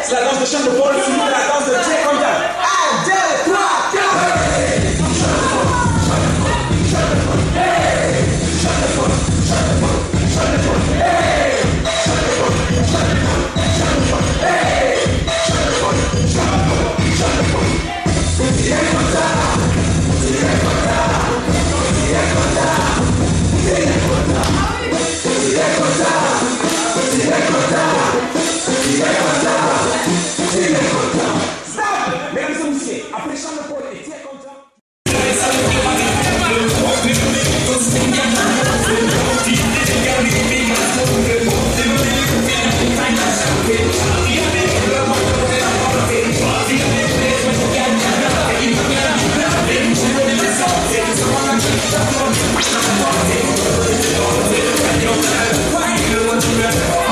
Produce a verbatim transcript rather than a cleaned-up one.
C'est la danse de chambre de Paul suivie de la danse de Jay Conta. un, deux, trois, quatre. Après chambre de Paul et Jay Conta. Why you want to